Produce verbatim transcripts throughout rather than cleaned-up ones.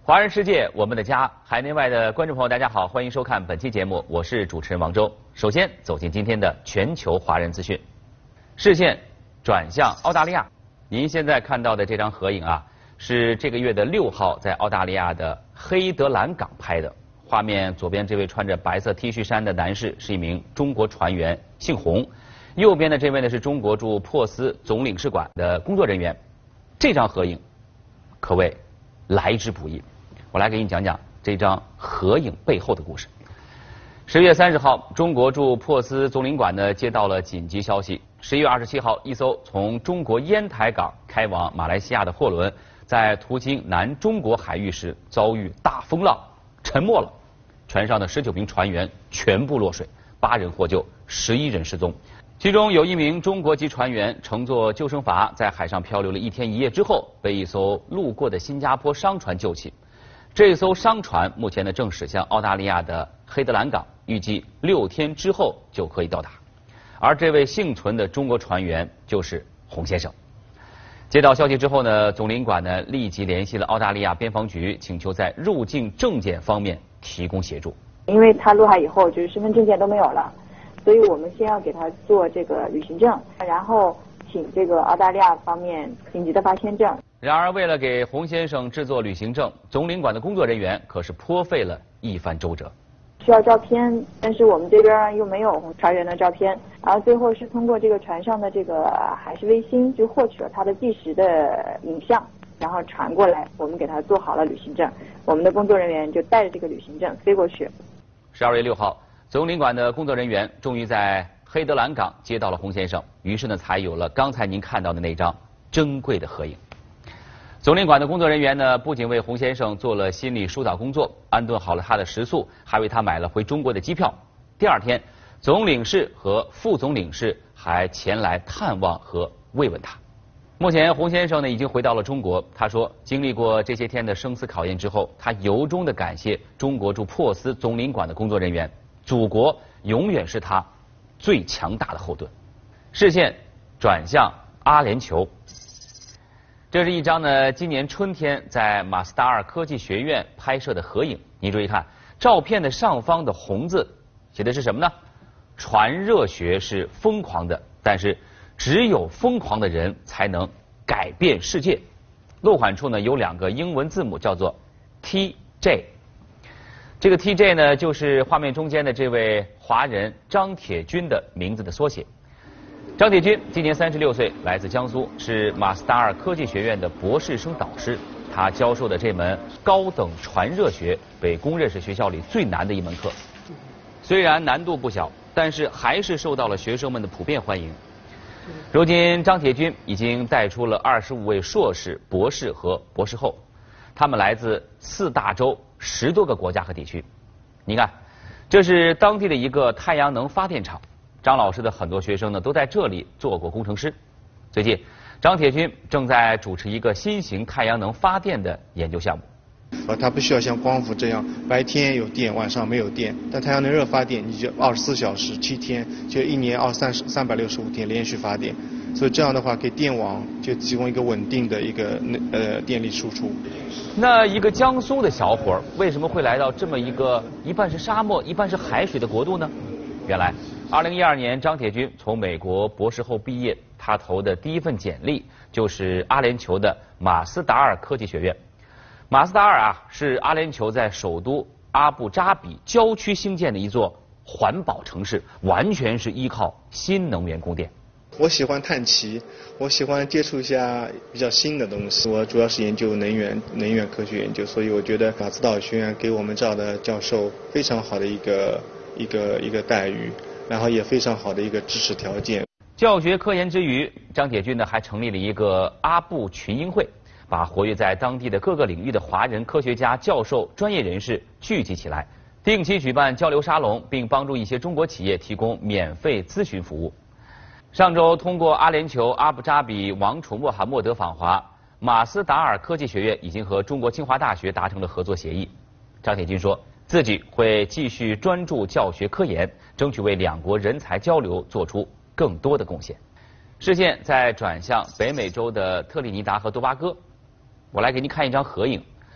华人世界，我们的家，海内外的观众朋友，大家好，欢迎收看本期节目，我是主持人王周。首先走进今天的全球华人资讯，视线转向澳大利亚。您现在看到的这张合影啊，是这个月的六号在澳大利亚的黑德兰港拍的。画面左边这位穿着白色 T 恤衫的男士是一名中国船员，姓洪；右边的这位呢是中国驻珀斯总领事馆的工作人员。这张合影可谓来之不易。我来给你讲讲这张合影背后的故事。十月三十号，中国驻珀斯总领馆呢接到了紧急消息。十一月二十七号，一艘从中国烟台港开往马来西亚的货轮，在途经南中国海域时遭遇大风浪，沉没了。船上的十九名船员全部落水，八人获救，十一人失踪。其中有一名中国籍船员乘坐救生筏在海上漂流了一天一夜之后，被一艘路过的新加坡商船救起。这艘商船目前呢正驶向澳大利亚的黑德兰港，预计六天之后就可以到达。而这位幸存的中国船员就是洪先生。接到消息之后呢，总领馆呢立即联系了澳大利亚边防局，请求在入境证件方面提供协助。 因为他落海以后就是身份证件都没有了，所以我们先要给他做这个旅行证，然后请这个澳大利亚方面紧急的发签证。 然而，为了给洪先生制作旅行证，总领馆的工作人员可是颇费了一番周折。 需要照片，但是我们这边又没有船员的照片，然后最后是通过这个船上的这个海事卫星，就获取了他的计时的影像，然后传过来，我们给他做好了旅行证。我们的工作人员就带着这个旅行证飞过去。 十二月六号，总领馆的工作人员终于在黑德兰港接到了洪先生，于是呢，才有了刚才您看到的那张珍贵的合影。总领馆的工作人员呢，不仅为洪先生做了心理疏导工作，安顿好了他的食宿，还为他买了回中国的机票。第二天，总领事和副总领事还前来探望和慰问他。目前，洪先生呢已经回到了中国。他说，经历过这些天的生死考验之后，他由衷的感谢中国驻珀斯总领馆的工作人员，祖国永远是他最强大的后盾。视线转向阿联酋。这是一张呢，今年春天在马斯达尔科技学院拍摄的合影。您注意看，照片的上方的红字写的是什么呢？传热学是疯狂的，但是只有疯狂的人才能改变世界。落款处呢有两个英文字母，叫做 T J。这个 T J 呢，就是画面中间的这位华人张铁军的名字的缩写。张铁军今年三十六岁，来自江苏，是马斯达尔科技学院的博士生导师。他教授的这门高等传热学被公认是学校里最难的一门课。虽然难度不小，但是还是受到了学生们的普遍欢迎。如今，张铁军已经带出了二十五位硕士、博士和博士后，他们来自四大洲十多个国家和地区。你看，这是当地的一个太阳能发电厂。张老师的很多学生呢都在这里做过工程师。最近，张铁军正在主持一个新型太阳能发电的研究项目。 呃，它不需要像光伏这样白天有电，晚上没有电。但太阳能热发电，你就二十四小时七天，就一年二三十三百六十五天连续发电。所以这样的话，给电网就提供一个稳定的一个呃电力输出。 那一个江苏的小伙儿为什么会来到这么一个一半是沙漠、一半是海水的国度呢？原来，二零一二年，张铁军从美国博士后毕业，他投的第一份简历就是阿联酋的马斯达尔科技学院。马斯达尔啊，是阿联酋在首都阿布扎比郊区兴建的一座环保城市，完全是依靠新能源供电。 我喜欢探奇，我喜欢接触一下比较新的东西。我主要是研究能源、能源科学研究，所以我觉得马斯达尔学院给我们这儿的教授非常好的一个一个一个待遇，然后也非常好的一个支持条件。 教学科研之余，张铁军呢还成立了一个阿布群英会，把活跃在当地的各个领域的华人科学家、教授、专业人士聚集起来，定期举办交流沙龙，并帮助一些中国企业提供免费咨询服务。上周通过阿联酋阿布扎比王储穆罕默德访华，马斯达尔科技学院已经和中国清华大学达成了合作协议。张铁军说，自己会继续专注教学科研，争取为两国人才交流做出更多的贡献。视线再转向北美洲的特立尼达和多巴哥，我来给您看一张合影。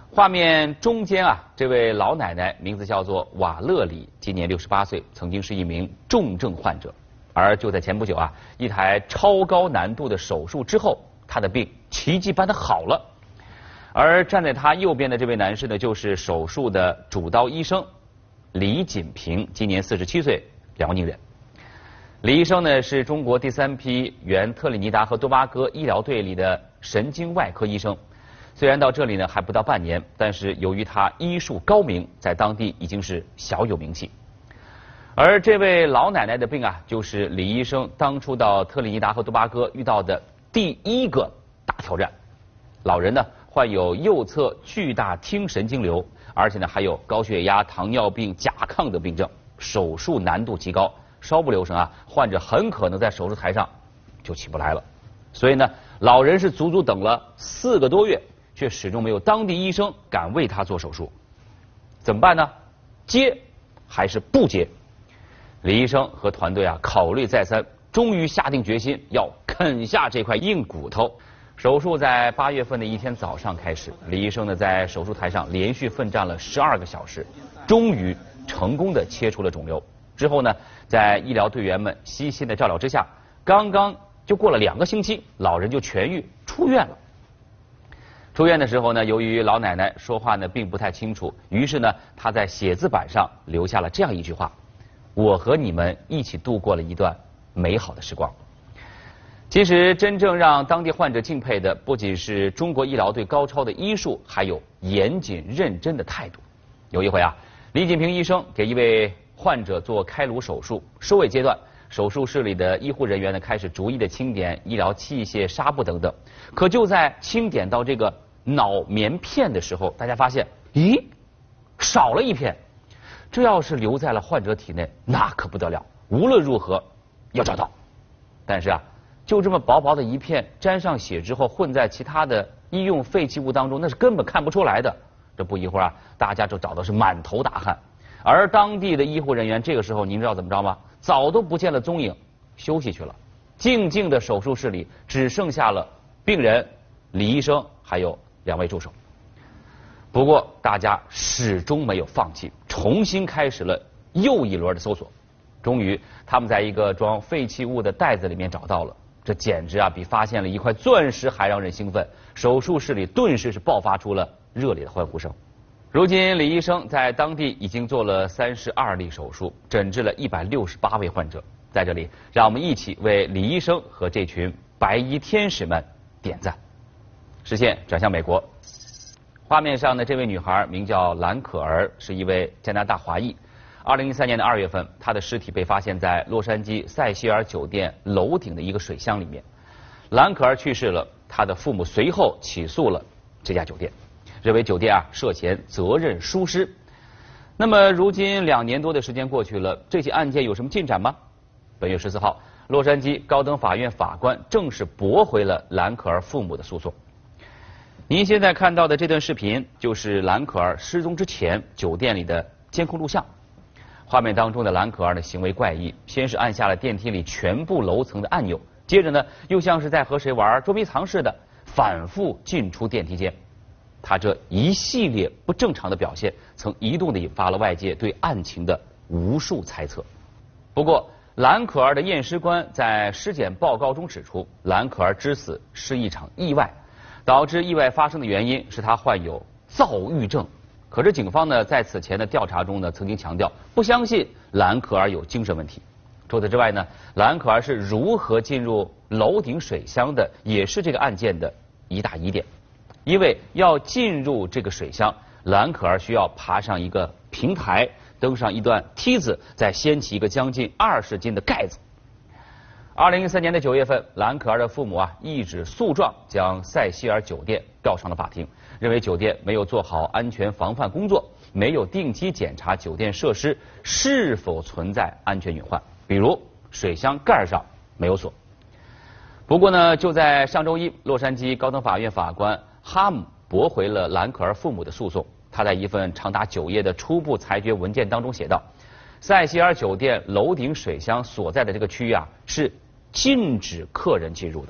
画面中间啊，这位老奶奶名字叫做瓦勒里，今年六十八岁，曾经是一名重症患者。而就在前不久啊，一台超高难度的手术之后，她的病奇迹般的好了。而站在她右边的这位男士呢，就是手术的主刀医生李锦平，今年四十七岁，辽宁人。李医生呢是中国第三批原特立尼达和多巴哥医疗队里的神经外科医生。虽然到这里呢还不到半年，但是由于他医术高明，在当地已经是小有名气。而这位老奶奶的病啊，就是李医生当初到特立尼达和多巴哥遇到的第一个大挑战。老人呢患有右侧巨大听神经瘤，而且呢还有高血压、糖尿病、甲亢的病症，手术难度极高，稍不留神啊，患者很可能在手术台上就起不来了。所以呢，老人是足足等了四个多月。却始终没有当地医生敢为他做手术，怎么办呢？接还是不接？李医生和团队啊考虑再三，终于下定决心要啃下这块硬骨头。手术在八月份的一天早上开始，李医生呢在手术台上连续奋战了十二个小时，终于成功的切除了肿瘤。之后呢，在医疗队员们悉心的照料之下，刚刚就过了两个星期，老人就痊愈出院了。出院的时候呢，由于老奶奶说话呢并不太清楚，于是呢，她在写字板上留下了这样一句话：“我和你们一起度过了一段美好的时光。”其实，真正让当地患者敬佩的，不仅是中国医疗队高超的医术，还有严谨认真的态度。有一回啊，李锦平医生给一位患者做开颅手术，收尾阶段，手术室里的医护人员呢开始逐一的清点医疗器械、纱布等等。可就在清点到这个脑棉片的时候，大家发现，咦，少了一片。这要是留在了患者体内，那可不得了，无论如何要找到。但是啊，就这么薄薄的一片，沾上血之后混在其他的医用废弃物当中，那是根本看不出来的。这不一会儿啊，大家就找的是满头大汗。而当地的医护人员这个时候，您知道怎么着吗？早都不见了踪影，休息去了。静静的手术室里只剩下了病人、李医生还有两位助手。不过大家始终没有放弃，重新开始了又一轮的搜索。终于，他们在一个装废弃物的袋子里面找到了。这简直啊，比发现了一块钻石还让人兴奋。手术室里顿时是爆发出了热烈的欢呼声。如今，李医生在当地已经做了三十二例手术，诊治了一百六十八位患者。在这里，让我们一起为李医生和这群白衣天使们点赞。视线转向美国，画面上的这位女孩名叫兰可儿，是一位加拿大华裔。二零一三年的二月份，她的尸体被发现在洛杉矶塞西尔酒店楼顶的一个水箱里面。兰可儿去世了，她的父母随后起诉了这家酒店，认为酒店啊涉嫌责任疏失。那么如今两年多的时间过去了，这起案件有什么进展吗？本月十四号，洛杉矶高等法院法官正式驳回了兰可儿父母的诉讼。您现在看到的这段视频，就是兰可儿失踪之前酒店里的监控录像。画面当中的兰可儿的行为怪异，先是按下了电梯里全部楼层的按钮，接着呢又像是在和谁玩捉迷藏似的，反复进出电梯间。他这一系列不正常的表现，曾一度的引发了外界对案情的无数猜测。不过，兰可儿的验尸官在尸检报告中指出，兰可儿之死是一场意外，导致意外发生的原因是她患有躁郁症。可是警方呢，在此前的调查中呢，曾经强调不相信兰可儿有精神问题。除此之外呢，兰可儿是如何进入楼顶水箱的，也是这个案件的一大疑点。因为要进入这个水箱，兰可儿需要爬上一个平台，登上一段梯子，再掀起一个将近二十斤的盖子。二零一三年的九月份，兰可儿的父母啊一纸诉状将塞西尔酒店告上了法庭，认为酒店没有做好安全防范工作，没有定期检查酒店设施是否存在安全隐患，比如水箱盖上没有锁。不过呢，就在上周一，洛杉矶高等法院法官哈姆驳回了兰可儿父母的诉讼。他在一份长达九页的初步裁决文件当中写道，塞西尔酒店楼顶水箱所在的这个区域啊是禁止客人进入的。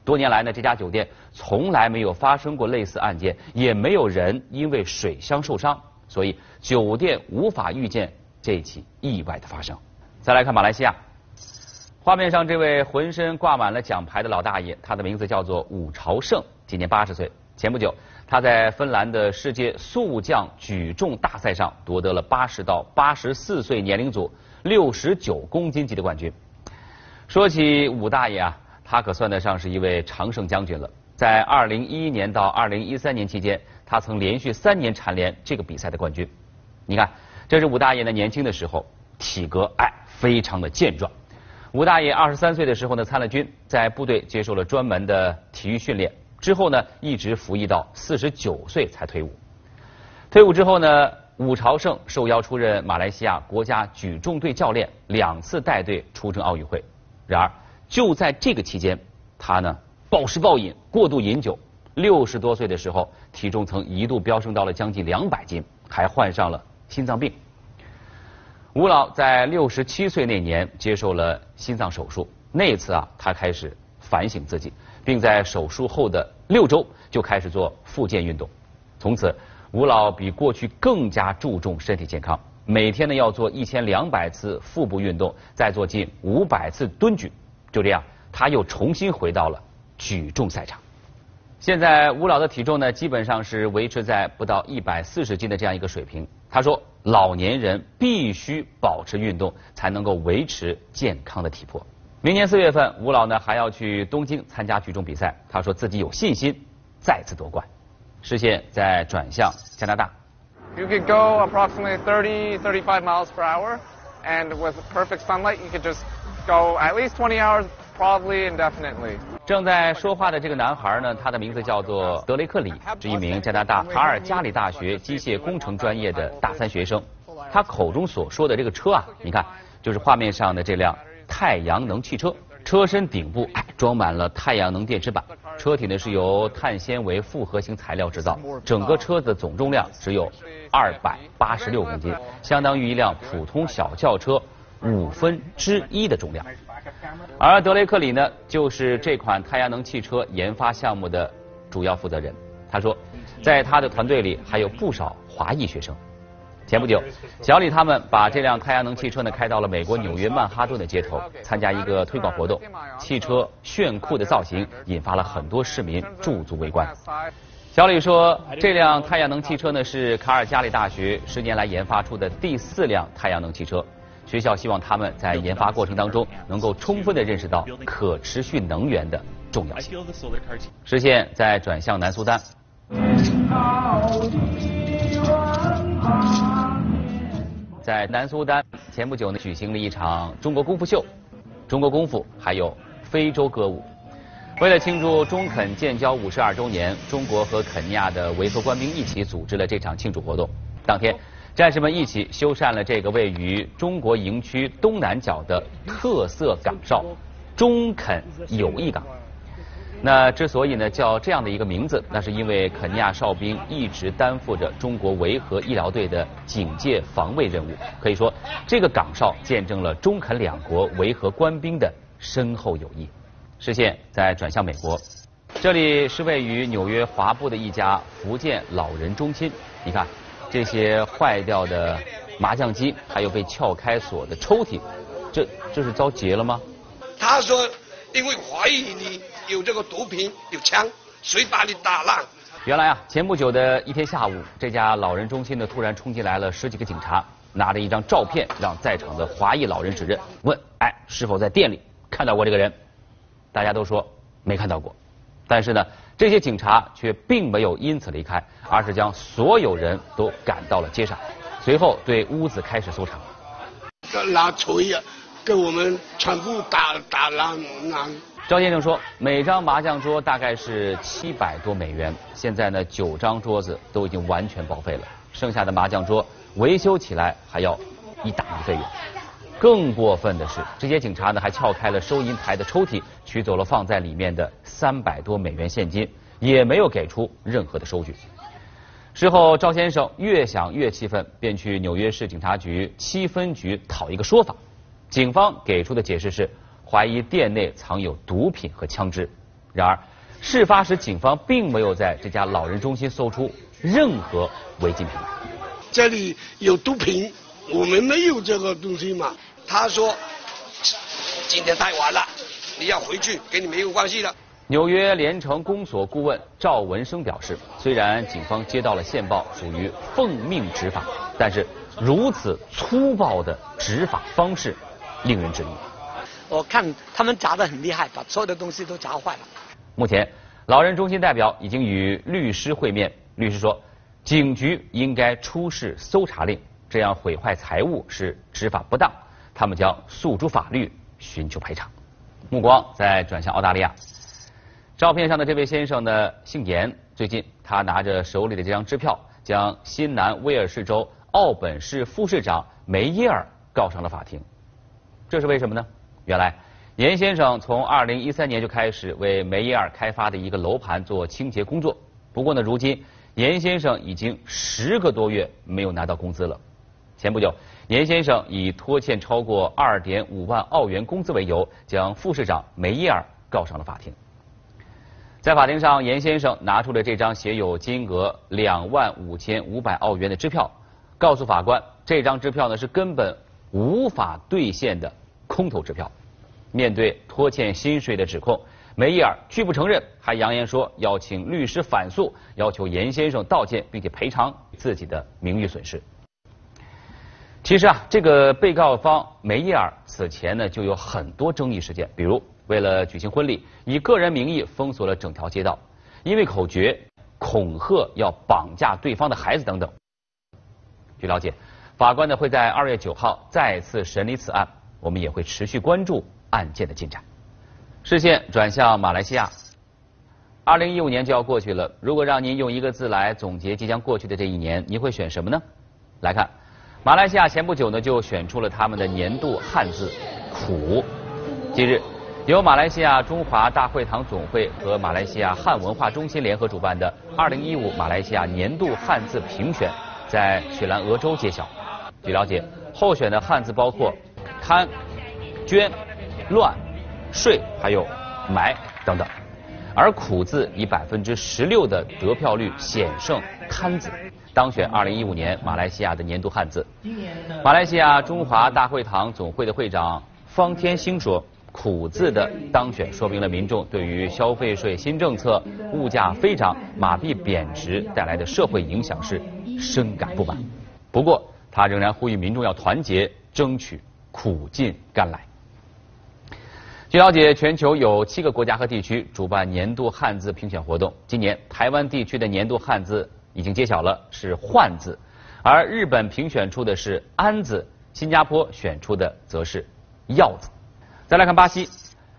多年来呢，这家酒店从来没有发生过类似案件，也没有人因为水箱受伤，所以酒店无法预见这起意外的发生。再来看马来西亚，画面上这位浑身挂满了奖牌的老大爷，他的名字叫做武朝胜，今年八十岁。前不久，他在芬兰的世界速降举重大赛上夺得了八十到八十四岁年龄组六十九公斤级的冠军。说起武大爷啊，他可算得上是一位常胜将军了。在二零一一年到二零一三年期间，他曾连续三年蝉联这个比赛的冠军。你看，这是武大爷呢年轻的时候，体格哎非常的健壮。武大爷二十三岁的时候呢参了军，在部队接受了专门的体育训练，之后呢一直服役到四十九岁才退伍。退伍之后呢，武朝胜受邀出任马来西亚国家举重队教练，两次带队出征奥运会。然而就在这个期间，他呢暴食暴饮，过度饮酒，六十多岁的时候，体重曾一度飙升到了将近两百斤，还患上了心脏病。吴老在六十七岁那年接受了心脏手术，那次啊，他开始反省自己，并在手术后的六周就开始做复健运动。从此，吴老比过去更加注重身体健康，每天呢要做一千两百次腹部运动，再做近五百次蹲举。就这样，他又重新回到了举重赛场。现在吴老的体重呢，基本上是维持在不到一百四十斤的这样一个水平。他说，老年人必须保持运动，才能够维持健康的体魄。明年四月份，吴老呢还要去东京参加举重比赛。他说自己有信心再次夺冠。视线再转向加拿大。 You could go approximately thirty, thirty-five miles per hour, and with perfect sunlight, you could just go at least twenty hours, probably indefinitely. 正在说话的这个男孩呢，他的名字叫做德雷克里，是一名加拿大卡尔加里大学机械工程专业的大三学生。他口中所说的这个车啊，你看，就是画面上的这辆太阳能汽车。车身顶部哎装满了太阳能电池板，车体呢是由碳纤维复合型材料制造，整个车子的总重量只有二百八十六公斤，相当于一辆普通小轿车五分之一的重量。而德雷克里呢，就是这款太阳能汽车研发项目的主要负责人。他说，在他的团队里还有不少华裔学生。前不久，小李他们把这辆太阳能汽车呢开到了美国纽约曼哈顿的街头，参加一个推广活动。汽车炫酷的造型引发了很多市民驻足围观。小李说，这辆太阳能汽车呢是卡尔加里大学十年来研发出的第四辆太阳能汽车。学校希望他们在研发过程当中能够充分地认识到可持续能源的重要性。视线再转向南苏丹。在南苏丹，前不久呢举行了一场中国功夫秀，中国功夫还有非洲歌舞。为了庆祝中肯建交五十二周年，中国和肯尼亚的维和官兵一起组织了这场庆祝活动。当天，战士们一起修缮了这个位于中国营区东南角的特色岗哨——中肯友谊岗。那之所以呢叫这样的一个名字，那是因为肯尼亚哨兵一直担负着中国维和医疗队的警戒防卫任务。可以说，这个岗哨见证了中肯两国维和官兵的深厚友谊。视线再转向美国，这里是位于纽约华埠的一家福建老人中心。你看，这些坏掉的麻将机，还有被撬开锁的抽屉，这这是遭劫了吗？ 他说，因为怀疑你有这个毒品有枪，谁把你打烂？ 原来啊，前不久的一天下午，这家老人中心呢突然冲进来了十几个警察，拿着一张照片让在场的华裔老人指认，问：哎，是否在店里看到过这个人？大家都说没看到过，但是呢，这些警察却并没有因此离开，而是将所有人都赶到了街上，随后对屋子开始搜查。 拿锤呀，给我们全部打打烂烂。 赵先生说，每张麻将桌大概是七百多美元，现在呢九张桌子都已经完全报废了，剩下的麻将桌维修起来还要一大笔费用。更过分的是，这些警察呢还撬开了收银台的抽屉，取走了放在里面的三百多美元现金，也没有给出任何的收据。事后，赵先生越想越气愤，便去纽约市警察局七分局讨一个说法。警方给出的解释是，怀疑店内藏有毒品和枪支。 然而，事发时警方并没有在这家老人中心搜出任何违禁品。 这里有毒品，我们没有这个东西嘛。他说今天太晚了，你要回去，跟你没有关系了。 纽约联城公所顾问赵文生表示，虽然警方接到了线报，属于奉命执法，但是如此粗暴的执法方式令人质疑。 我看他们砸得很厉害，把所有的东西都砸坏了。 目前，老人中心代表已经与律师会面，律师说，警局应该出示搜查令，这样毁坏财物是执法不当，他们将诉诸法律，寻求赔偿。目光再转向澳大利亚。照片上的这位先生呢，姓严。最近，他拿着手里的这张支票，将新南威尔士州奥本市副市长梅耶尔告上了法庭。这是为什么呢？原来，严先生从二零一三年就开始为梅耶尔开发的一个楼盘做清洁工作。不过呢，如今严先生已经十个多月没有拿到工资了。前不久，严先生以拖欠超过二点五万澳元工资为由，将副市长梅耶尔告上了法庭。在法庭上，严先生拿出了这张写有金额两万五千五百澳元的支票，告诉法官，这张支票呢是根本无法兑现的空头支票。面对拖欠薪水的指控，梅耶尔拒不承认，还扬言说要请律师反诉，要求严先生道歉，并且赔偿自己的名誉损失。其实啊，这个被告方梅耶尔此前呢就有很多争议事件，比如为了举行婚礼，以个人名义封锁了整条街道，因为口诀恐吓要绑架对方的孩子等等。据了解，法官呢会在二月九号再次审理此案，我们也会持续关注案件的进展。视线转向马来西亚，二零一五年就要过去了，如果让您用一个字来总结即将过去的这一年，您会选什么呢？来看，马来西亚前不久呢就选出了他们的年度汉字“苦”。近日，由马来西亚中华大会堂总会和马来西亚汉文化中心联合主办的二零一五马来西亚年度汉字评选在雪兰莪州揭晓。据了解，候选的汉字包括贪、捐、乱、税，还有埋等等。而苦字以百分之十六的得票率险胜贪字，当选二零一五年马来西亚的年度汉字。马来西亚中华大会堂总会的会长方天兴说，苦字的当选说明了民众对于消费税新政策、物价飞涨、马币贬值带来的社会影响是深感不满。不过，他仍然呼吁民众要团结，争取苦尽甘来。据了解，全球有七个国家和地区主办年度汉字评选活动。今年，台湾地区的年度汉字已经揭晓了，是“换”字，而日本评选出的是“安”字，新加坡选出的则是“药”字。再来看巴西，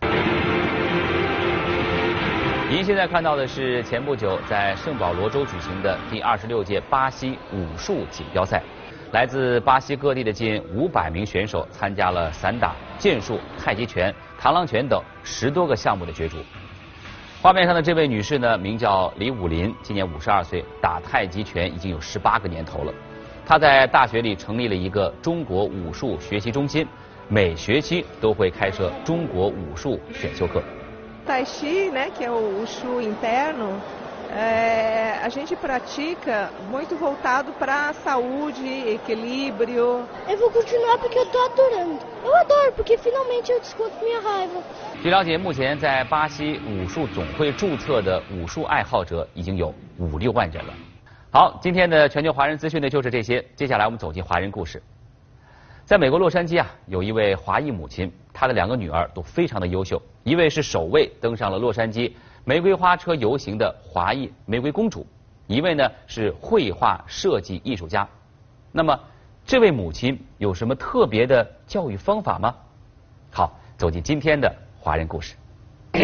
您现在看到的是前不久在圣保罗州举行的第二十六届巴西武术锦标赛。来自巴西各地的近五百名选手参加了散打、剑术、太极拳、螳螂拳等十多个项目的角逐。画面上的这位女士呢，名叫李武林，今年五十二岁，打太极拳已经有十八个年头了。她在大学里成立了一个中国武术学习中心，每学期都会开设中国武术选修课。 Tai Chi, né, que é o Wushu interno, é, a gente pratica muito voltado para a saúde, equilíbrio. Eu vou continuar porque eu tô adorando. Eu adoro porque finalmente eu desconto minha raiva. 据了解，目前在巴西武术总会注册的武术爱好者已经有五六万人了。好，今天的全球华人资讯呢就是这些。接下来我们走进华人故事。在美国洛杉矶啊，有一位华裔母亲，她的两个女儿都非常的优秀，一位是首位登上了洛杉矶玫瑰花车游行的华裔玫瑰公主，一位呢是绘画设计艺术家。那么，这位母亲有什么特别的教育方法吗？好，走进今天的华人故事。 二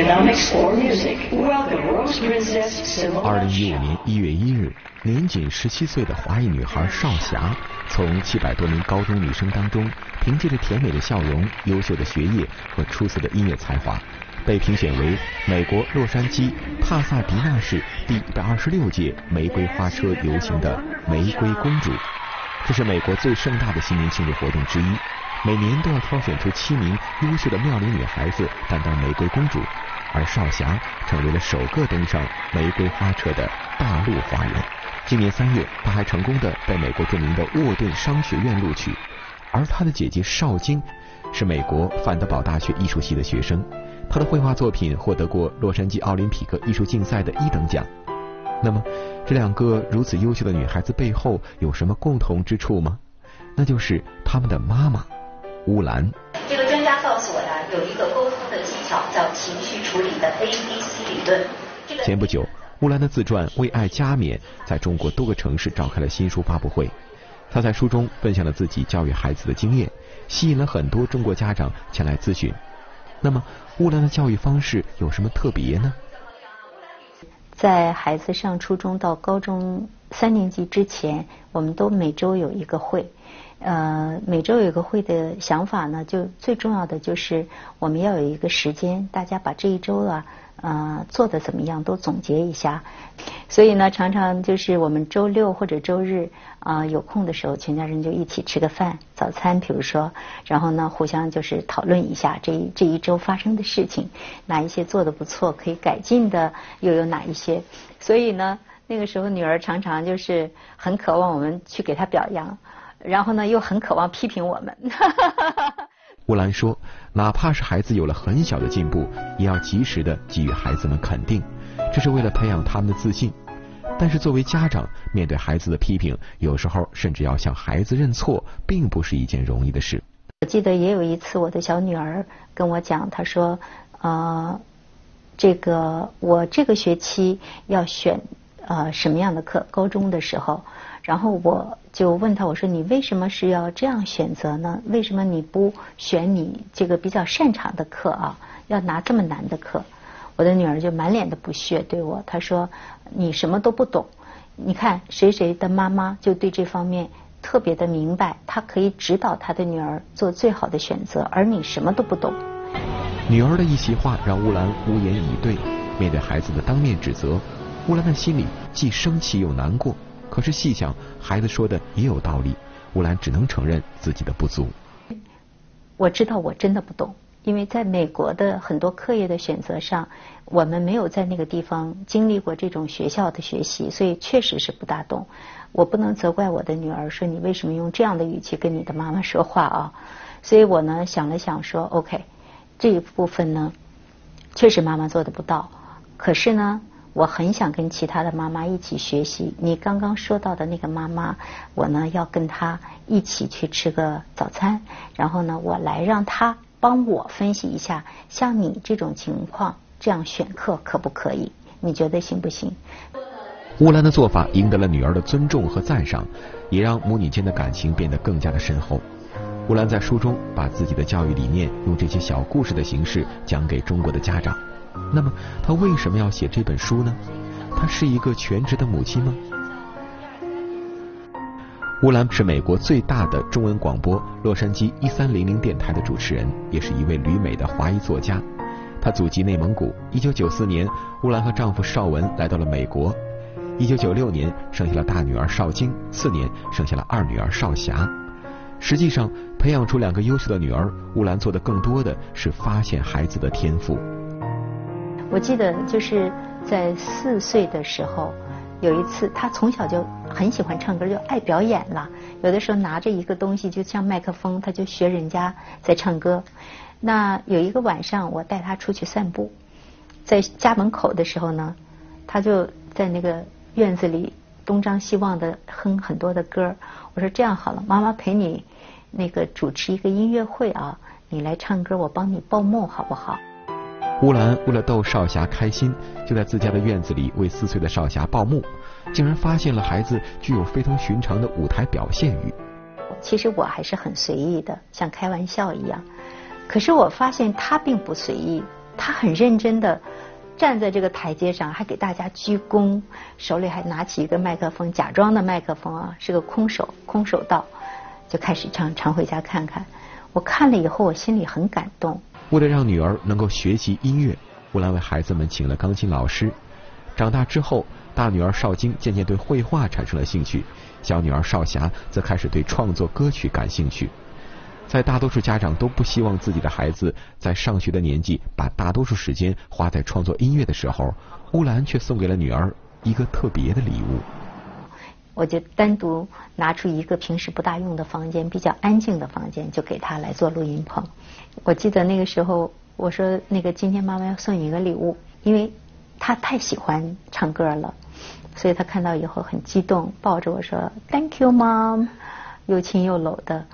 零一五年一月一日，年仅十七岁的华裔女孩邵霞，从七百多名高中女生当中，凭借着甜美的笑容、优秀的学业和出色的音乐才华，被评选为美国洛杉矶帕萨迪纳市第一百二十六届玫瑰花车游行的玫瑰公主。这是美国最盛大的新年庆祝活动之一，每年都要挑选出七名优秀的妙龄女孩子担当玫瑰公主。 而少霞成为了首个登上玫瑰花车的大陆华人。今年三月，她还成功的被美国著名的沃顿商学院录取，而她的姐姐邵晶是美国范德堡大学艺术系的学生，她的绘画作品获得过洛杉矶奥林匹克艺术竞赛的一等奖。那么，这两个如此优秀的女孩子背后有什么共同之处吗？那就是她们的妈妈乌兰。 这个专家告诉我呢，有一个沟通的技巧叫情绪处理的 A B C 理论。这个、 前不久，乌兰的自传《为爱加冕》在中国多个城市召开了新书发布会。她在书中分享了自己教育孩子的经验，吸引了很多中国家长前来咨询。那么，乌兰的教育方式有什么特别呢？ 在孩子上初中到高中三年级之前，我们都每周有一个会。呃，每周有一个会的想法呢，就最重要的就是我们要有一个时间，大家把这一周啊，呃，做的怎么样都总结一下。所以呢，常常就是我们周六或者周日啊、呃、有空的时候，全家人就一起吃个饭，早餐，比如说，然后呢，互相就是讨论一下这一这一周发生的事情，哪一些做得不错，可以改进的又有哪一些。所以呢，那个时候女儿常常就是很渴望我们去给她表扬。然后呢，又很渴望批评我们。 乌兰说，哪怕是孩子有了很小的进步，也要及时的给予孩子们肯定，这是为了培养他们的自信。但是作为家长，面对孩子的批评，有时候甚至要向孩子认错，并不是一件容易的事。 我记得也有一次，我的小女儿跟我讲，她说，呃，这个我这个学期要选呃什么样的课？高中的时候。然后我就问他，我说你为什么是要这样选择呢？为什么你不选你这个比较擅长的课啊？要拿这么难的课？我的女儿就满脸的不屑对我，她说你什么都不懂，你看谁谁的妈妈就对这方面特别的明白，她可以指导她的女儿做最好的选择，而你什么都不懂。 女儿的一席话让乌兰无言以对，面对孩子的当面指责，乌兰的心里既生气又难过。可是细想，孩子说的也有道理，乌兰只能承认自己的不足。 我知道我真的不懂，因为在美国的很多课业的选择上，我们没有在那个地方经历过这种学校的学习，所以确实是不大懂。我不能责怪我的女儿说你为什么用这样的语气跟你的妈妈说话啊？所以我呢想了想说 OK， 这一部分呢确实妈妈做得不到，可是呢我很想跟其他的妈妈一起学习。你刚刚说到的那个妈妈，我呢要跟她一起去吃个早餐，然后呢我来让她帮我分析一下，像你这种情况这样选课可不可以？你觉得行不行？ 乌兰的做法赢得了女儿的尊重和赞赏，也让母女间的感情变得更加的深厚。乌兰在书中把自己的教育理念用这些小故事的形式讲给中国的家长。那么她为什么要写这本书呢？她是一个全职的母亲吗？乌兰是美国最大的中文广播洛杉矶一三零零电台的主持人，也是一位旅美的华裔作家。她祖籍内蒙古。一九九四年，乌兰和丈夫邵文来到了美国。一九九六年生下了大女儿邵晶，次年生下了二女儿邵霞。实际上，培养出两个优秀的女儿，乌兰做的更多的是发现孩子的天赋。 我记得就是在四岁的时候，有一次她从小就很喜欢唱歌，就爱表演了。有的时候拿着一个东西，就像麦克风，她就学人家在唱歌。那有一个晚上，我带她出去散步，在家门口的时候呢，她就在那个院子里东张西望的哼很多的歌。我说这样好了，妈妈陪你那个主持一个音乐会啊，你来唱歌，我帮你报幕好不好？ 乌兰为了逗少霞开心，就在自家的院子里为四岁的少霞报幕，竟然发现了孩子具有非同寻常的舞台表现欲。 其实我还是很随意的，像开玩笑一样。可是我发现他并不随意，他很认真的站在这个台阶上，还给大家鞠躬，手里还拿起一个麦克风，假装的麦克风啊，是个空手空手道，就开始唱《常回家看看》。我看了以后，我心里很感动。 为了让女儿能够学习音乐，乌兰为孩子们请了钢琴老师。长大之后，大女儿邵晶渐渐对绘画产生了兴趣，小女儿邵霞则开始对创作歌曲感兴趣。 在大多数家长都不希望自己的孩子在上学的年纪把大多数时间花在创作音乐的时候，乌兰却送给了女儿一个特别的礼物。 我就单独拿出一个平时不大用的房间，比较安静的房间，就给她来做录音棚。我记得那个时候我说，那个今天妈妈要送你一个礼物，因为她太喜欢唱歌了，所以她看到以后很激动，抱着我说 Thank you Mom， 又亲又搂的。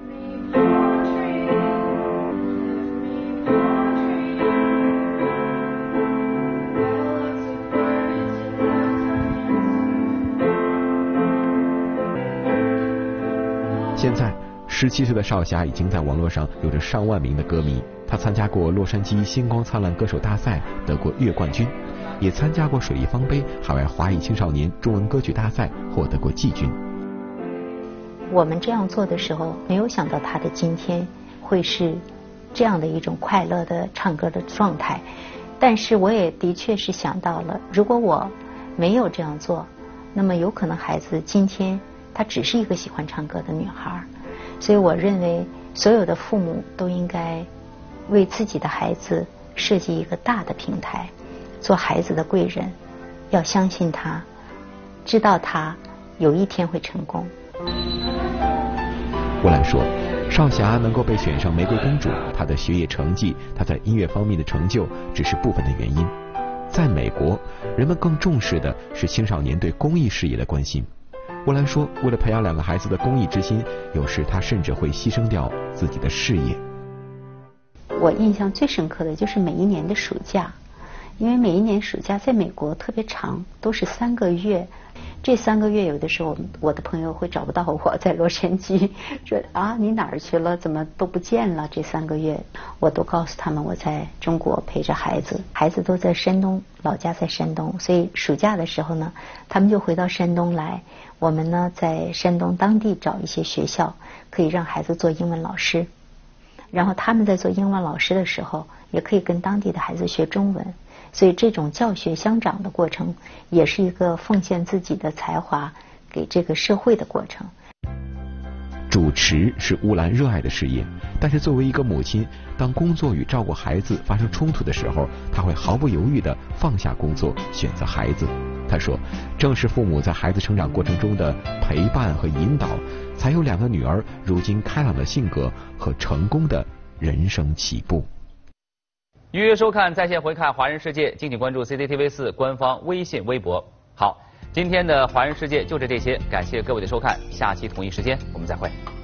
现在，十七岁的少霞已经在网络上有着上万名的歌迷。她参加过洛杉矶星光灿烂歌手大赛，得过月冠军，也参加过水立方杯海外华裔青少年中文歌曲大赛，获得过季军。 我们这样做的时候，没有想到她的今天会是这样的一种快乐的唱歌的状态。但是我也的确是想到了，如果我没有这样做，那么有可能孩子今天她只是一个喜欢唱歌的女孩。所以我认为所有的父母都应该为自己的孩子设计一个大的平台，做孩子的贵人，要相信他，知道他有一天会成功。 乌兰说，少霞能够被选上玫瑰公主，她的学业成绩，她在音乐方面的成就只是部分的原因。在美国，人们更重视的是青少年对公益事业的关心。乌兰说，为了培养两个孩子的公益之心，有时他甚至会牺牲掉自己的事业。 我印象最深刻的就是每一年的暑假，因为每一年暑假在美国特别长，都是三个月。这三个月有的时候我的朋友会找不到我在洛杉矶，说啊你哪儿去了，怎么都不见了。这三个月我都告诉他们我在中国陪着孩子，孩子都在山东，老家在山东，所以暑假的时候呢，他们就回到山东来。我们呢在山东当地找一些学校，可以让孩子做英文老师，然后他们在做英文老师的时候，也可以跟当地的孩子学中文。所以这种教学相长的过程，也是一个奉献自己的才华给这个社会的过程。 主持是乌兰热爱的事业，但是作为一个母亲，当工作与照顾孩子发生冲突的时候，她会毫不犹豫地放下工作，选择孩子。她说，正是父母在孩子成长过程中的陪伴和引导，才有两个女儿如今开朗的性格和成功的人生起步。 预约收看在线回看《华人世界》，敬请关注 C C T V 四官方微信、微博。好，今天的《华人世界》就是这些，感谢各位的收看，下期同一时间我们再会。